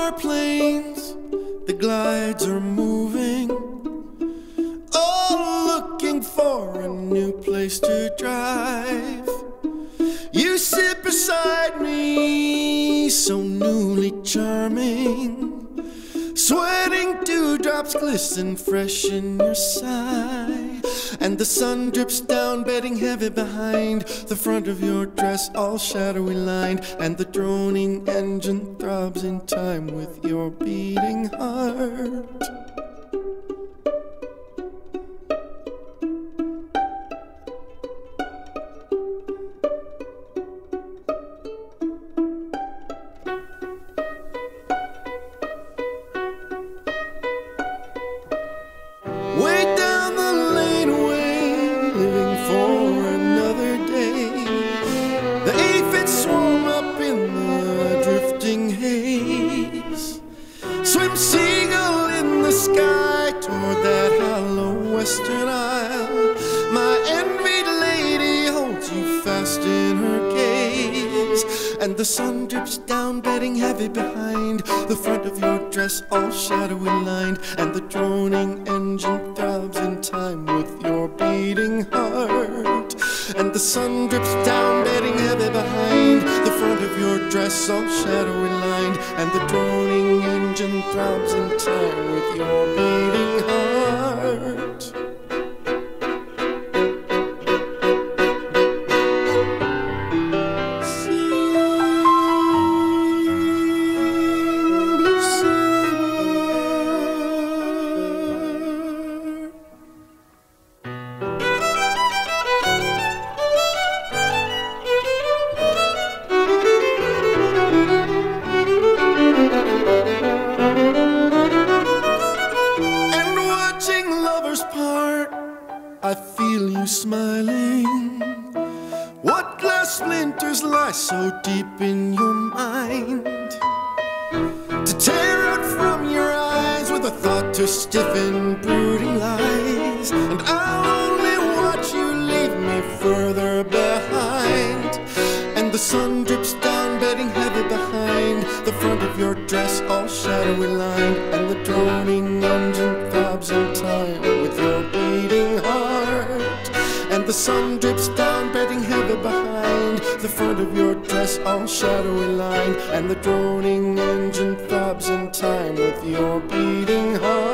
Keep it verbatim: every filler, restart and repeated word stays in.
our planes, the glides are moving, all looking for a new place to drive. You sit beside me, so newly charming, sweating dewdrops glisten fresh in your sigh, and the sun drips down, bedding heavy behind the front of your dress, all shadowy lined, and the droning engine throbs in time with your beating heart. Way down the laneway, living for another day, the aphids swarm up in the drifting haze. Swim seagull in the sky toward that hollow western isle. My envied lady holds you fast in her gaze, and the sun drips down, bedding heavy behind the front of your dress, all shadowy lined, and the droning engine throbs in time with your beating heart. And the sun drips down, bedding heavy behind the front of your dress, all shadowy lined, and the droning engine throbs in time with your beating heart. I feel you smiling. What glass splinters lie so deep in your mind, to tear out from your eyes with a thought to stiffen brooding lies? And I'll only watch you leave me further behind. And the sun drips down, bedding heavy behind the front of your dress, all shadowy lined, and the droning engine throbs in time with your beating heart. And the sun drips down, bedding heavy behind the front of your dress, all shadowy lined, and the droning engine throbs in time with your beating heart.